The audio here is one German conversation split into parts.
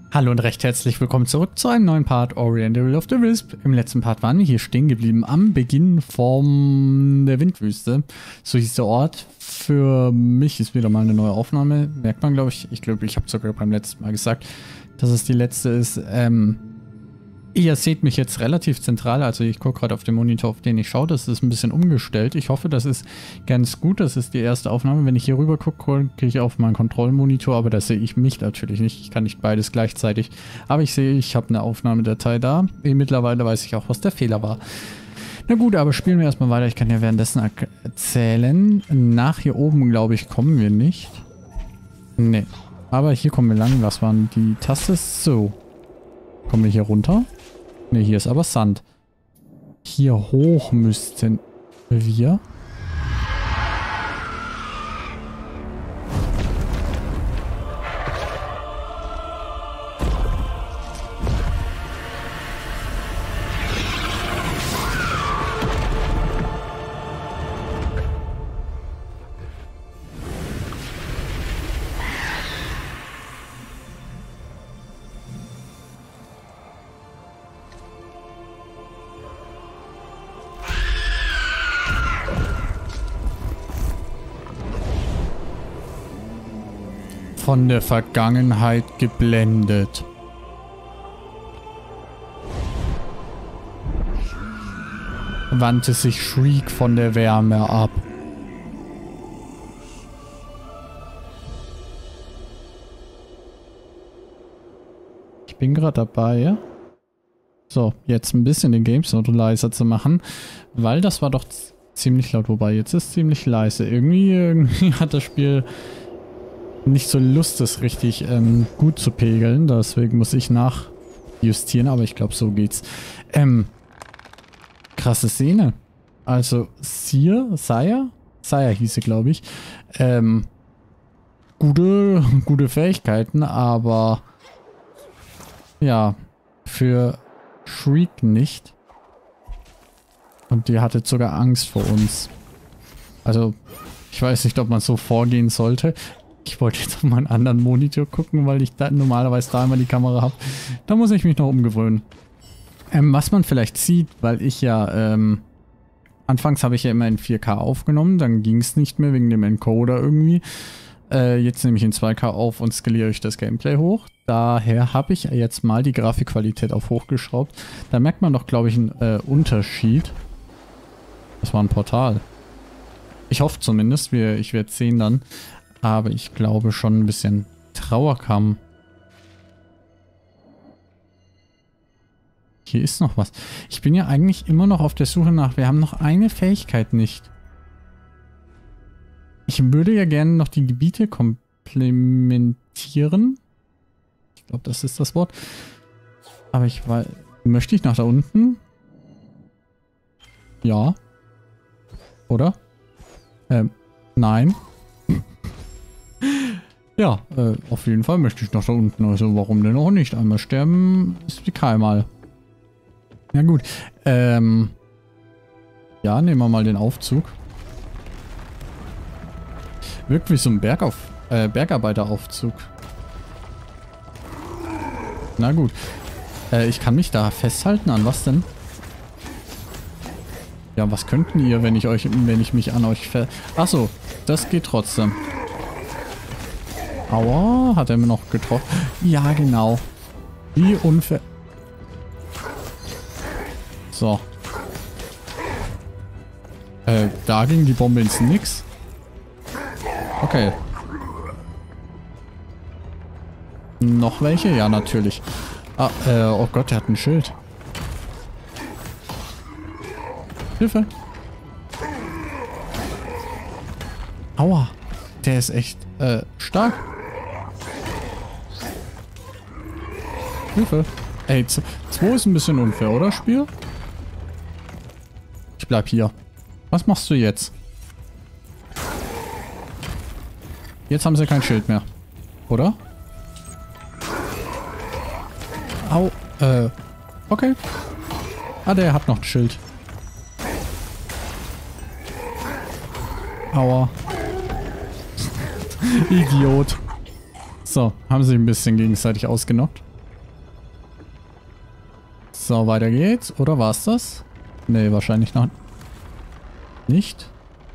Hallo und recht herzlich willkommen zurück zu einem neuen Part Ori and the Will of the Wisp. Im letzten Part waren wir hier stehen geblieben am Beginn von der Windwüste. So hieß der Ort. Für mich ist wieder mal eine neue Aufnahme. Merkt man, glaube ich. Ich glaube, ich habe sogar beim letzten Mal gesagt, dass es die letzte ist. Ihr seht mich jetzt relativ zentral, also ich gucke gerade auf den Monitor, auf den ich schaue. Das ist ein bisschen umgestellt. Ich hoffe, das ist ganz gut. Das ist die erste Aufnahme. Wenn ich hier rüber gucke, gucke ich auf meinen Kontrollmonitor, aber da sehe ich mich natürlich nicht. Ich kann nicht beides gleichzeitig. Aber ich sehe, ich habe eine Aufnahmedatei da. Mittlerweile weiß ich auch, was der Fehler war. Na gut, aber spielen wir erstmal weiter. Ich kann ja währenddessen erzählen. Nach hier oben, glaube ich, kommen wir nicht. Nee. Aber hier kommen wir lang. Was waren die Taste? So. Kommen wir hier runter? Ne, hier ist aber Sand. Hier hoch müssten wir. Von der Vergangenheit geblendet. Wandte sich Shriek von der Wärme ab. Ich bin gerade dabei, so, jetzt ein bisschen den Game Sound leiser zu machen, weil das war doch ziemlich laut, wobei jetzt ist ziemlich leise. Irgendwie hat das Spiel nicht so Lust, das richtig gut zu pegeln. Deswegen muss ich nachjustieren, aber ich glaube, so geht's. Krasse Szene. Also, Saya hieß sie, glaube ich. Gute Fähigkeiten, aber ja, für Shriek nicht. Und die hatte sogar Angst vor uns. Also, ich weiß nicht, ob man so vorgehen sollte. Ich wollte jetzt auf meinen anderen Monitor gucken, weil ich da normalerweise da immer die Kamera habe. Da muss ich mich noch umgewöhnen. Was man vielleicht sieht, weil ich ja, anfangs habe ich ja immer in 4K aufgenommen, dann ging es nicht mehr wegen dem Encoder irgendwie. Jetzt nehme ich in 2K auf und skaliere ich das Gameplay hoch. Daher habe ich jetzt mal die Grafikqualität auf hochgeschraubt. Da merkt man doch, glaube ich, einen Unterschied. Das war ein Portal. Ich hoffe zumindest, ich werde es sehen dann. Aber ich glaube schon ein bisschen Trauer kam. Hier ist noch was. Ich bin ja eigentlich immer noch auf der Suche nach... Wir haben noch eine Fähigkeit nicht. Ich würde ja gerne noch die Gebiete komplementieren. Ich glaube, das ist das Wort. Aber ich weiß... Möchte ich nach da unten? Ja. Oder? Nein. Ja, auf jeden Fall möchte ich noch da unten. Also warum denn auch nicht? Einmal sterben ist wie keinmal. Ja gut. Ja, nehmen wir mal den Aufzug. Wirkt wie so ein Bergarbeiteraufzug. Na gut. Ich kann mich da festhalten. An was denn? Ja, was könnten ihr, wenn ich mich an euch Achso, das geht trotzdem. Aua, hat er mir noch getroffen? Ja, genau. Wie unfair. So. Da ging die Bombe ins Nix. Okay. Noch welche? Ja, natürlich. Ah, oh Gott, der hat ein Schild. Hilfe. Aua. Der ist echt, stark. Hilfe. Ey, 2 ist ein bisschen unfair, oder, Spiel? Ich bleib hier. Was machst du jetzt? Jetzt haben sie kein Schild mehr. Oder? Au. Okay. Ah, der hat noch ein Schild. Aua. Idiot. So, haben sie ein bisschen gegenseitig ausgenockt. So, weiter geht's. Oder war's das? Nee, wahrscheinlich noch nicht.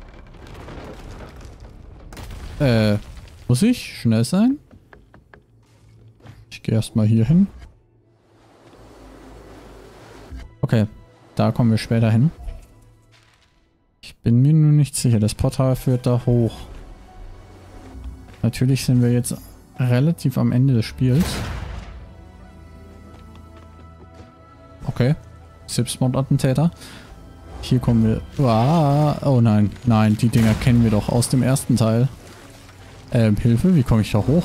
Muss ich schnell sein? Ich gehe erstmal hier hin. Okay, da kommen wir später hin. Ich bin mir nur nicht sicher. Das Portal führt da hoch. Natürlich sind wir jetzt relativ am Ende des Spiels. Okay. Selbstmordattentäter. Hier kommen wir... Ah, oh nein, nein, die Dinger kennen wir doch aus dem ersten Teil. Hilfe, wie komme ich da hoch?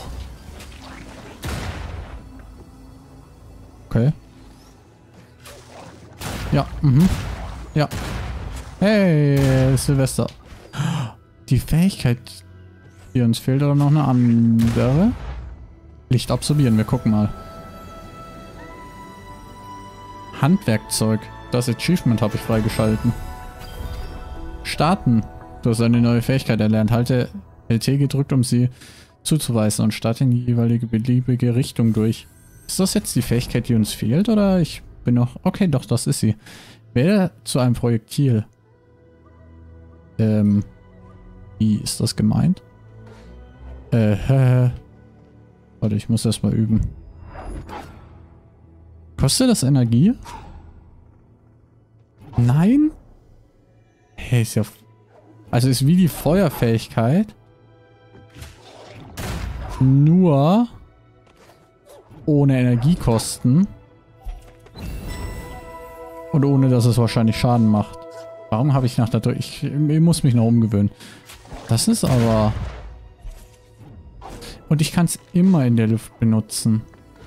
Okay. Ja, ja. Hey, Silvester. Die Fähigkeit, die uns fehlt, oder noch eine andere? Licht absorbieren, wir gucken mal. Handwerkzeug. Das Achievement habe ich freigeschalten. Starten. Du hast eine neue Fähigkeit erlernt. Halte LT gedrückt, um sie zuzuweisen und starte in die jeweilige beliebige Richtung durch. Ist das jetzt die Fähigkeit, die uns fehlt, oder ich bin noch... Okay, doch, das ist sie. Wähle zu einem Projektil. Wie ist das gemeint? Warte, ich muss erstmal üben. Kostet das Energie? Nein? Hey, ist ja... Also ist wie die Feuerfähigkeit. Nur ohne Energiekosten. Und ohne, dass es wahrscheinlich Schaden macht. Warum habe ich nach der... Ich muss mich noch umgewöhnen. Das ist aber... Und ich kann es immer in der Luft benutzen.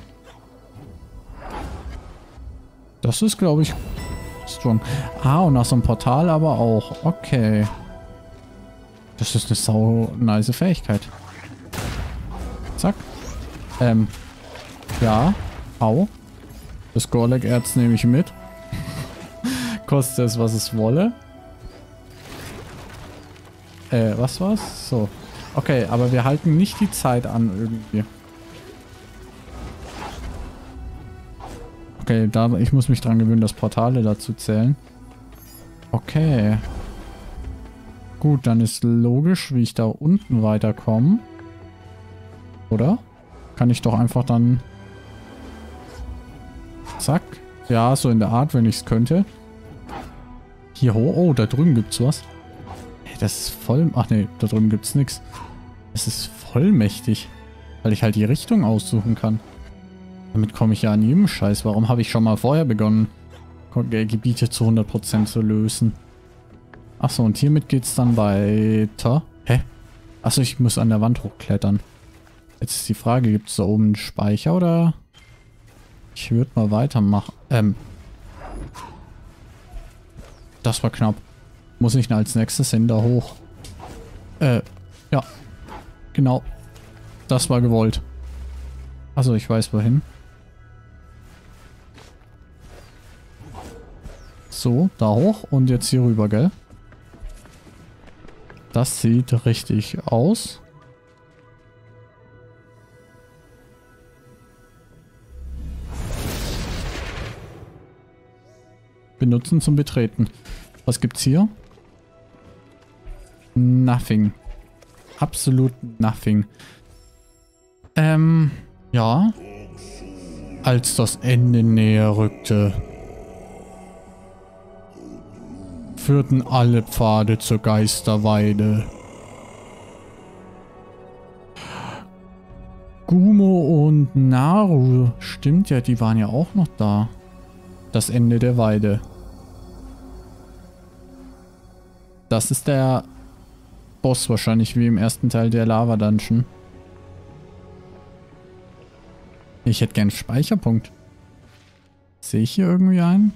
Das ist, glaube ich, strong. Ah, und nach so einem Portal aber auch. Okay. Das ist eine sau nice Fähigkeit. Zack. Ja. Au. Das Gorlek-Erz nehme ich mit. Kostet es, was es wolle. Was war's? So. Okay, aber wir halten nicht die Zeit an irgendwie. Okay, ich muss mich dran gewöhnen, dass Portale dazu zählen. Okay. Gut, dann ist logisch, wie ich da unten weiterkomme. Oder? Kann ich doch einfach dann... Zack. Ja, so in der Art, wenn ich es könnte. Hier hoch. Oh, da drüben gibt's was. Hey, das ist voll... Ach nee, da drüben gibt's nichts. Das ist voll mächtig. Weil ich halt die Richtung aussuchen kann. Damit komme ich ja an jedem Scheiß. Warum habe ich schon mal vorher begonnen, Gebiete zu 100% zu lösen? Achso, und hiermit geht's dann weiter. Hä? Achso, ich muss an der Wand hochklettern. Jetzt ist die Frage, gibt es da oben einen Speicher oder... Ich würde mal weitermachen. Das war knapp. Muss ich als nächstes hin da hoch? Ja. Genau. Das war gewollt. Also ich weiß wohin. So, da hoch und jetzt hier rüber, gell? Das sieht richtig aus. Benutzen zum Betreten. Was gibt's hier? Nothing. Absolut nothing. Ja. Als das Ende näher rückte, führten alle Pfade zur Geisterweide. Gumo und Naru, stimmt ja, die waren ja auch noch da. Das Ende der Weide. Das ist der Boss wahrscheinlich, wie im ersten Teil der Lava-Dungeon. Ich hätte gern einen Speicherpunkt. Sehe ich hier irgendwie einen?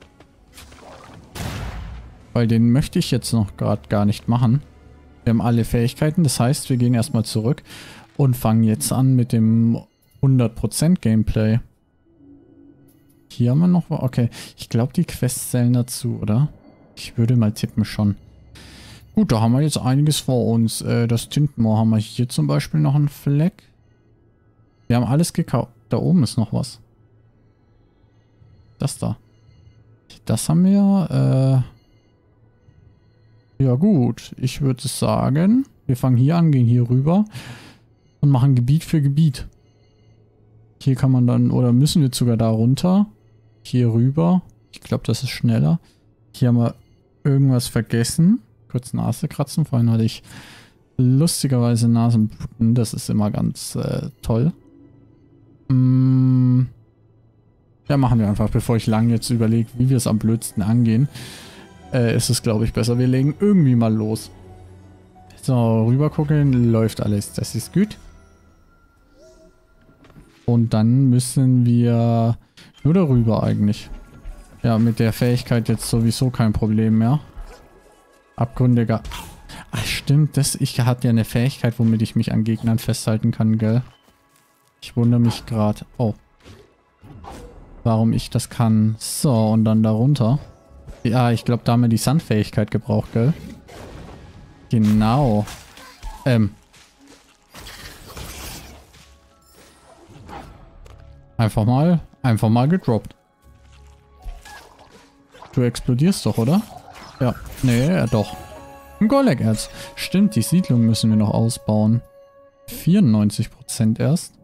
Weil den möchte ich jetzt noch gerade gar nicht machen. Wir haben alle Fähigkeiten, das heißt, wir gehen erstmal zurück und fangen jetzt an mit dem 100% Gameplay. Hier haben wir noch... Okay, ich glaube, die Quests zählen dazu, oder? Ich würde mal tippen schon. Gut, da haben wir jetzt einiges vor uns. Das Tintenmoor haben wir hier zum Beispiel noch einen Fleck. Wir haben alles gekauft. Da oben ist noch was. Das da. Das haben wir. Ja gut, ich würde sagen, wir fangen hier an, gehen hier rüber und machen Gebiet für Gebiet. Hier kann man dann, oder müssen wir sogar da runter. Hier rüber. Ich glaube, das ist schneller. Hier haben wir irgendwas vergessen. Kurz Nase kratzen. Vorhin hatte ich lustigerweise Nasenbluten. Das ist immer ganz toll. Ja, machen wir einfach, bevor ich lang jetzt überlege, wie wir es am blödsten angehen. Ist es, glaube ich, besser. Wir legen irgendwie mal los. So, rüber gucken. Läuft alles. Das ist gut. Und dann müssen wir nur darüber eigentlich. Ja, mit der Fähigkeit jetzt sowieso kein Problem mehr. Abgründiger. Ach stimmt, ich hatte ja eine Fähigkeit, womit ich mich an Gegnern festhalten kann, gell? Ich wundere mich gerade. Oh. Warum ich das kann. So, und dann darunter. Ja, ich glaube, da haben wir die Sandfähigkeit gebraucht, gell? Genau. Einfach mal gedroppt. Du explodierst doch, oder? Ja. Nee, ja, doch. Ein Golek-Erz. Stimmt, die Siedlung müssen wir noch ausbauen. 94% erst.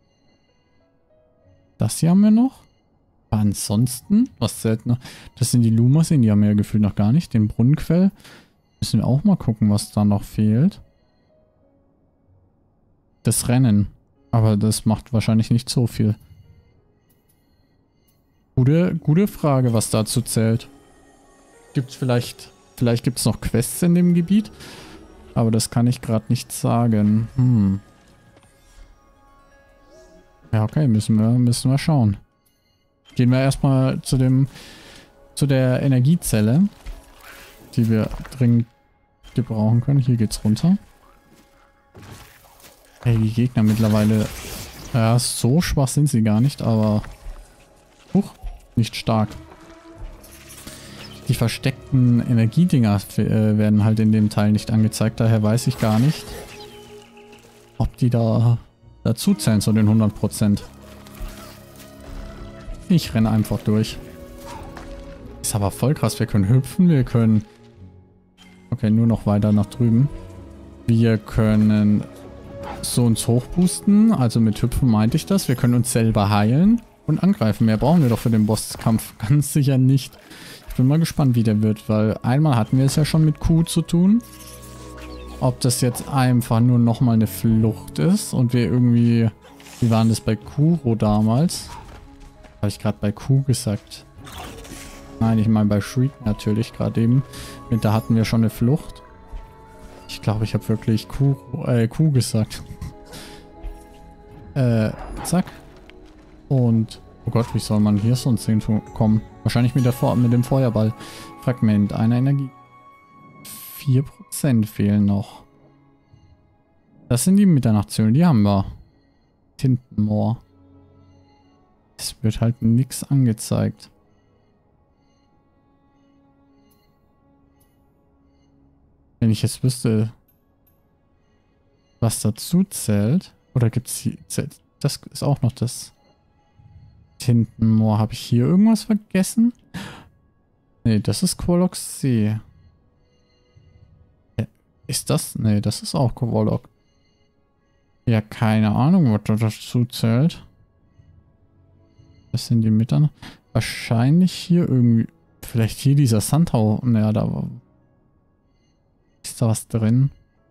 Das hier haben wir noch. Aber ansonsten, was seltener. Das sind die Lumaseen, die haben wir ja gefühlt noch gar nicht. Den Brunnenquell. Müssen wir auch mal gucken, was da noch fehlt. Das Rennen. Aber das macht wahrscheinlich nicht so viel. Gute Frage, was dazu zählt. Gibt's vielleicht gibt es noch Quests in dem Gebiet. Aber das kann ich gerade nicht sagen. Ja, okay, müssen wir schauen. Gehen wir erstmal zu der Energiezelle, die wir dringend gebrauchen können. Hier geht's runter. Hey, die Gegner mittlerweile. Ja, so schwach sind sie gar nicht, aber. Nicht stark. Die versteckten Energiedinger werden halt in dem Teil nicht angezeigt. Daher weiß ich gar nicht, ob die da dazu zählen zu den 100%. Ich renne einfach durch. Ist aber voll krass. Wir können hüpfen, wir können... Okay, nur noch weiter nach drüben. Wir können so uns hochboosten. Also mit Hüpfen meinte ich das. Wir können uns selber heilen und angreifen. Mehr brauchen wir doch für den Bosskampf. Ganz sicher nicht. Ich bin mal gespannt, wie der wird, weil einmal hatten wir es ja schon mit Q zu tun. Ob das jetzt einfach nur nochmal eine Flucht ist und wir irgendwie... Wie waren das bei Kuro damals? Habe ich gerade bei Q gesagt? Nein, ich meine bei Shriek natürlich gerade eben. Da hatten wir schon eine Flucht. Ich glaube, ich habe wirklich Q gesagt. Zack. Und... Oh Gott, wie soll man hier sonst hinkommen? Wahrscheinlich mit dem Feuerball. Fragment einer Energie. 4% fehlen noch. Das sind die Mitternachtszölle, die haben wir. Tintenmoor. Es wird halt nichts angezeigt. Wenn ich jetzt wüsste, was dazu zählt. Oder gibt es hier... Das ist auch noch das... Tintenmoor. Habe ich hier irgendwas vergessen? Nee, das ist Quolok See. Ist das? Nee, das ist auch Quolok. Ja, keine Ahnung, was da dazu zählt. Das sind die Mittern. Wahrscheinlich hier irgendwie... Vielleicht hier dieser Sandhau. Naja, da war... Ist da was drin?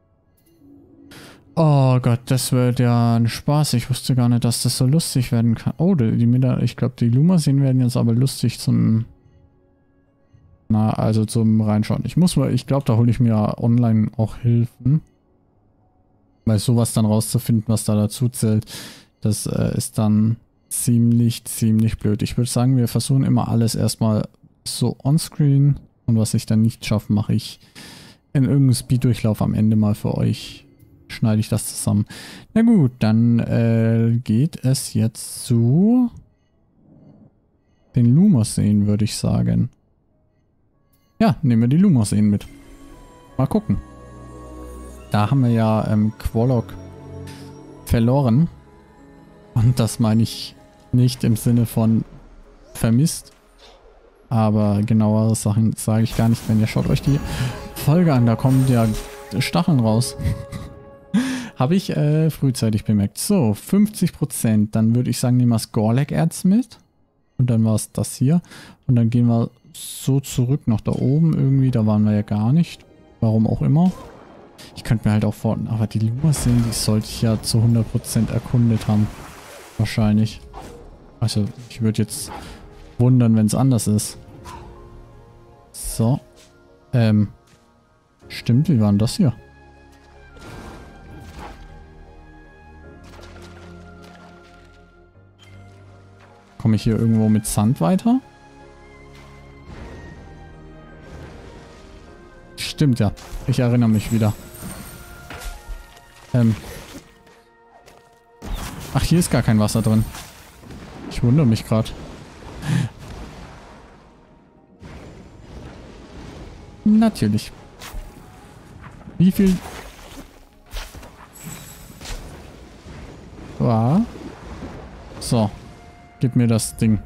Oh Gott, das wird ja ein Spaß. Ich wusste gar nicht, dass das so lustig werden kann. Oh, ich glaube, die Lumaseen werden jetzt aber lustig zum... Na, also zum Reinschauen. Ich glaube, da hole ich mir online auch Hilfen. Weil sowas dann rauszufinden, was da dazu zählt, das ist dann ziemlich blöd. Ich würde sagen, wir versuchen immer alles erstmal so onscreen. Und was ich dann nicht schaffe, mache ich in irgendeinem Speed-Durchlauf am Ende mal für euch. Schneide ich das zusammen. Na gut, dann geht es jetzt zu den Lumaseen, würde ich sagen. Ja, nehmen wir die Lumaseen mit. Mal gucken. Da haben wir ja Quolok verloren. Und das meine ich nicht im Sinne von vermisst, Aber genauere Sachen sage ich gar nicht, wenn ihr schaut euch die Folge an. Da kommen ja Stacheln raus. Habe ich frühzeitig bemerkt. So, 50%. Dann würde ich sagen, nehmen wir das Gorlek-Erz mit. Und dann war es das hier. Und dann gehen wir so zurück nach da oben irgendwie. Da waren wir ja gar nicht. Warum auch immer. Ich könnte mir halt auch vorstellen, aber die Lumasillen, die sollte ich ja zu 100% erkundet haben. Wahrscheinlich. Also, ich würde jetzt wundern, wenn es anders ist. So. Stimmt, wie war denn das hier? Komme ich hier irgendwo mit Sand weiter? Stimmt ja. Ich erinnere mich wieder. Ach, hier ist gar kein Wasser drin. Ich wundere mich gerade. Natürlich. Wie viel... War? So. Gib mir das Ding.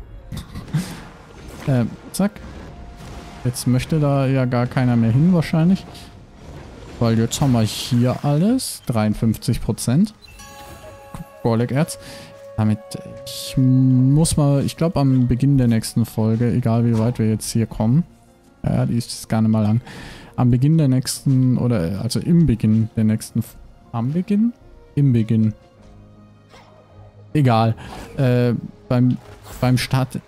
Zack. Jetzt möchte da ja gar keiner mehr hin wahrscheinlich. Weil jetzt haben wir hier alles. 53%. Gorlek-Erz. Damit, ich muss mal, ich glaube am Beginn der nächsten Folge, egal wie weit wir jetzt hier kommen. Ja, die ist gar nicht mal lang. Am Beginn der nächsten, oder also im Beginn der nächsten, am Beginn? Im Beginn. Egal. Beim Start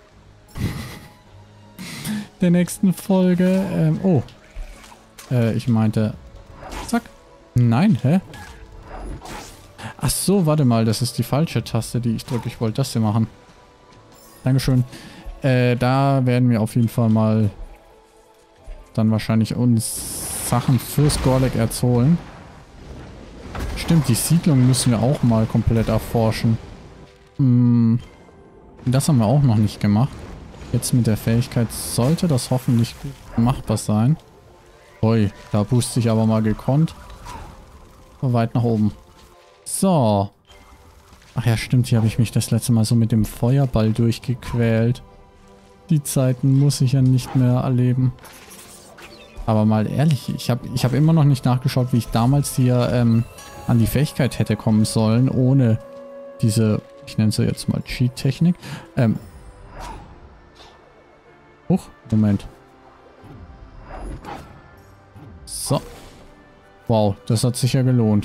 der nächsten Folge, ich meinte, zack. Nein, hä? Ach so, warte mal, das ist die falsche Taste, die ich drücke. Ich wollte das hier machen. Dankeschön. Da werden wir auf jeden Fall mal dann wahrscheinlich uns Sachen fürs Gorlek-Erz holen. Stimmt, die Siedlung müssen wir auch mal komplett erforschen. Das haben wir auch noch nicht gemacht. Jetzt mit der Fähigkeit sollte das hoffentlich gut machbar sein. Ui, da booste ich aber mal gekonnt. Weit nach oben. So. Ach ja, stimmt, hier habe ich mich das letzte Mal so mit dem Feuerball durchgequält. Die Zeiten muss ich ja nicht mehr erleben. Aber mal ehrlich, ich hab immer noch nicht nachgeschaut, wie ich damals hier an die Fähigkeit hätte kommen sollen, ohne diese, ich nenne sie jetzt mal Cheat-Technik. Moment. So. Wow, das hat sich ja gelohnt.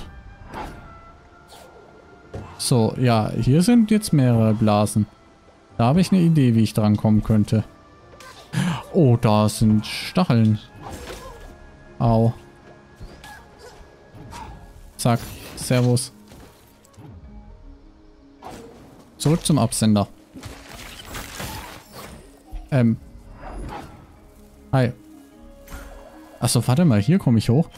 So, ja, hier sind jetzt mehrere Blasen. Da habe ich eine Idee, wie ich dran kommen könnte. Oh, da sind Stacheln. Au. Zack. Servus. Zurück zum Absender. Hi. Achso, warte mal, hier komme ich hoch.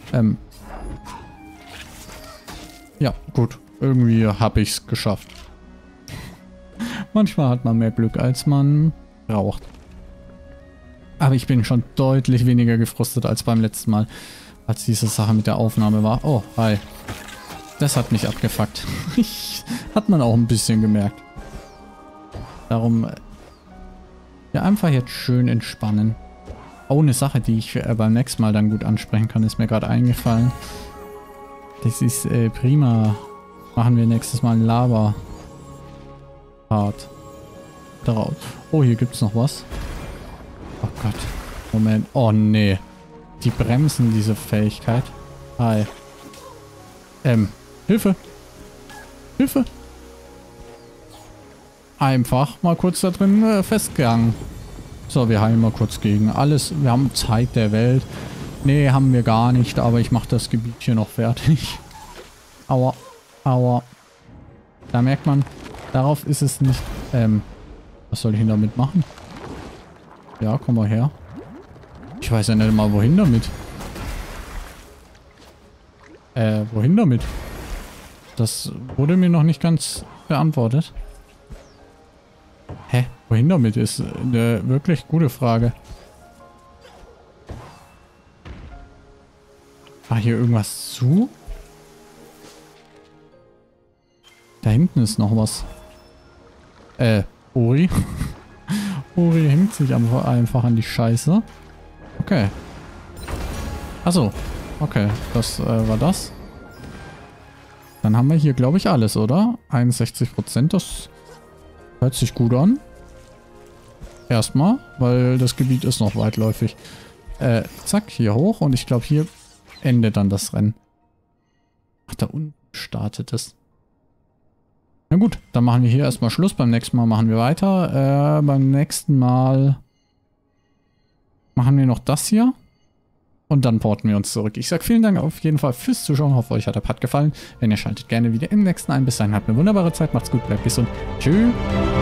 Ja, gut. Irgendwie habe ich es geschafft. Manchmal hat man mehr Glück, als man braucht. Aber ich bin schon deutlich weniger gefrustet als beim letzten Mal, als diese Sache mit der Aufnahme war. Oh, hi. Das hat mich abgefuckt. Hat man auch ein bisschen gemerkt. Darum, ja, einfach jetzt schön entspannen. Oh, eine Sache, die ich beim nächsten Mal dann gut ansprechen kann, ist mir gerade eingefallen. Das ist prima. Machen wir nächstes Mal einen Lava-Part. Darauf. Oh, hier gibt es noch was. Oh Gott. Moment. Oh, nee. Die bremsen diese Fähigkeit. Hi. Hilfe. Hilfe. Einfach mal kurz da drin festgegangen. So, wir heilen mal kurz gegen alles. Wir haben Zeit der Welt. Nee, haben wir gar nicht, aber ich mache das Gebiet hier noch fertig. Aua. Aua. Da merkt man, darauf ist es nicht... was soll ich denn damit machen? Ja, komm mal her. Ich weiß ja nicht mal, wohin damit. Wohin damit? Das wurde mir noch nicht ganz beantwortet. Hä? Wohin damit ist eine wirklich gute Frage. War hier irgendwas zu? Da hinten ist noch was. Ori? Ori hängt sich einfach an die Scheiße. Okay. Achso. Okay, das war das. Dann haben wir hier, glaube ich, alles, oder? 61%, das hört sich gut an. Erstmal, weil das Gebiet ist noch weitläufig. Zack, hier hoch und ich glaube, hier endet dann das Rennen. Ach, da unten startet es. Na gut, dann machen wir hier erstmal Schluss. Beim nächsten Mal machen wir weiter. Beim nächsten Mal machen wir noch das hier. Und dann porten wir uns zurück. Ich sage vielen Dank auf jeden Fall fürs Zuschauen. Hoffe, euch hat der Part gefallen. Wenn ihr schaltet gerne wieder im nächsten ein. Bis dahin, habt eine wunderbare Zeit. Macht's gut, bleibt gesund. Tschüss.